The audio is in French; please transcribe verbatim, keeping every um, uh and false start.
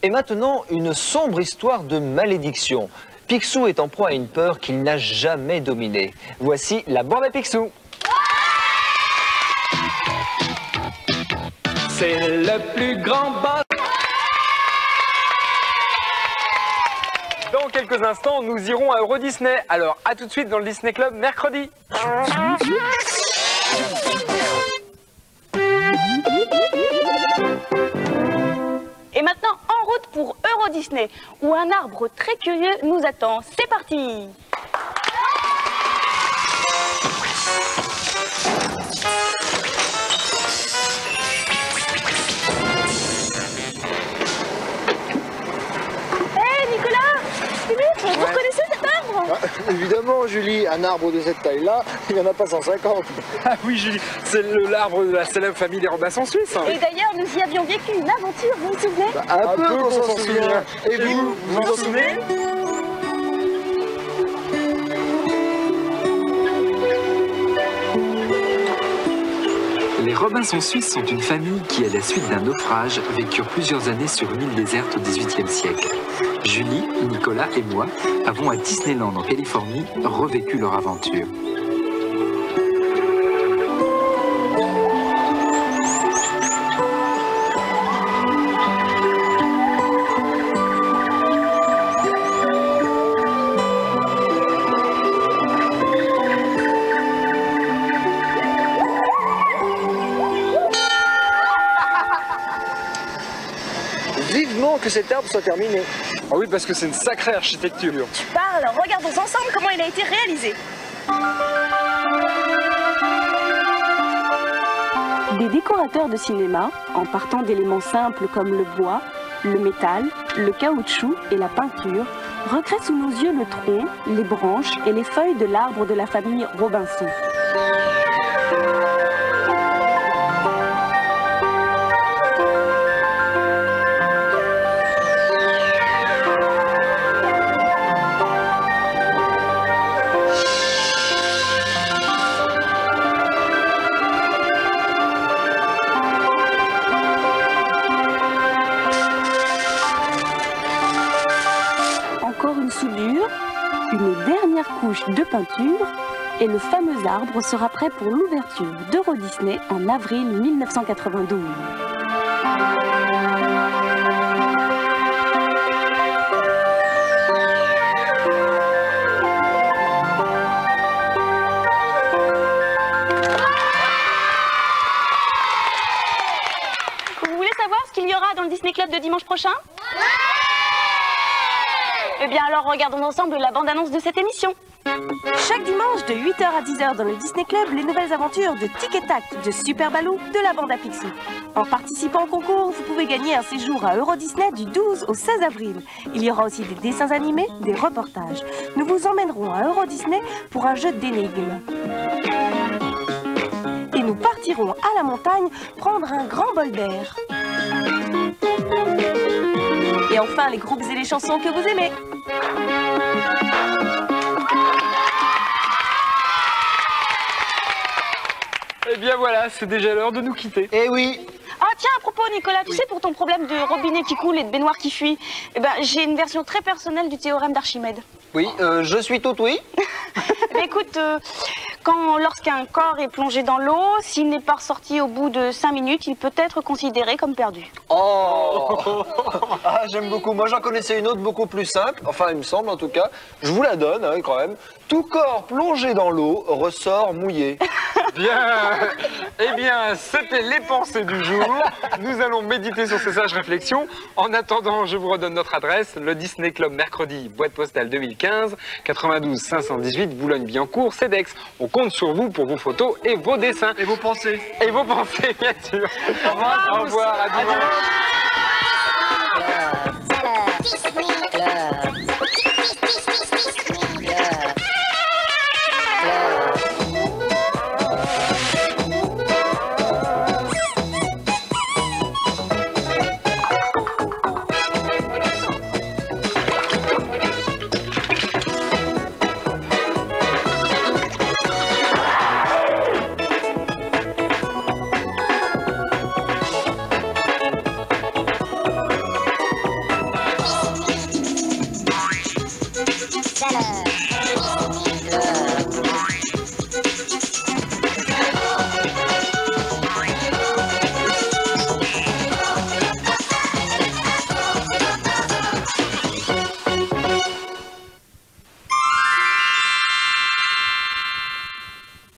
Et maintenant, une sombre histoire de malédiction. Picsou est en proie à une peur qu'il n'a jamais dominée. Voici la bande à Picsou. C'est le plus grand bas. Dans quelques instants, nous irons à Euro Disney. Alors, à tout de suite dans le Disney Club mercredi. Et maintenant, en route pour Euro Disney, où un arbre très curieux nous attend. C'est parti! Vous reconnaissez cet arbre? Ah, évidemment, Julie, un arbre de cette taille-là, il n'y en a pas cent cinquante. Ah oui, Julie, c'est l'arbre de la célèbre famille des Robinson suisses. Hein. Et d'ailleurs, nous y avions vécu une aventure, vous vous souvenez? Bah, un, un peu, peu qu'on s'en souvient. souvient. Et, Et vous, vous vous en souvenez? Les Robinson suisses sont une famille qui, à la suite d'un naufrage, vécurent plusieurs années sur une île déserte au dix-huitième siècle. Julie, Nicolas et moi avons à Disneyland en Californie revécu leur aventure. Vivement que cet arbre soit terminé. Ah oui, parce que c'est une sacrée architecture. Tu parles, regardons ensemble comment il a été réalisé. Des décorateurs de cinéma, en partant d'éléments simples comme le bois, le métal, le caoutchouc et la peinture, recréent sous nos yeux le tronc, les branches et les feuilles de l'arbre de la famille Robinson. Soudure, une dernière couche de peinture et le fameux arbre sera prêt pour l'ouverture d'Euro Disney en avril mille neuf cent quatre-vingt-douze. Vous voulez savoir ce qu'il y aura dans le Disney Club de dimanche prochain ? Eh bien alors regardons ensemble la bande-annonce de cette émission. Chaque dimanche de huit heures à dix heures dans le Disney Club, les nouvelles aventures de Tic et Tac, de Super Baloo, de la bande à Picsou. En participant au concours, vous pouvez gagner un séjour à Euro Disney du douze au seize avril. Il y aura aussi des dessins animés, des reportages. Nous vous emmènerons à Euro Disney pour un jeu d'énigmes. Et nous partirons à la montagne prendre un grand bol d'air. Et enfin, les groupes et les chansons que vous aimez. Eh bien voilà, c'est déjà l'heure de nous quitter. Eh oui. Ah tiens, à propos Nicolas, tu oui. sais pour ton problème de robinet qui coule et de baignoire qui fuit, eh ben, j'ai une version très personnelle du théorème d'Archimède. Oui, euh, je suis tout oui. Mais écoute, euh, quand lorsqu'un corps est plongé dans l'eau, s'il n'est pas ressorti au bout de cinq minutes, il peut être considéré comme perdu. Oh ah, j'aime beaucoup. Moi, j'en connaissais une autre beaucoup plus simple. Enfin, il me semble en tout cas. Je vous la donne hein, quand même. Tout corps plongé dans l'eau ressort mouillé. Bien. Eh bien, c'était les pensées du jour. Nous allons méditer sur ces sages réflexions. En attendant, je vous redonne notre adresse. Le Disney Club mercredi, boîte postale deux mille quinze, quatre-vingt-douze cinq cent dix-huit, Boulogne-Billancourt, Cedex. On compte sur vous pour vos photos et vos dessins. Et vos pensées. Et vos pensées, bien sûr. Au revoir. Au revoir. À dimanche. tout à l'heure.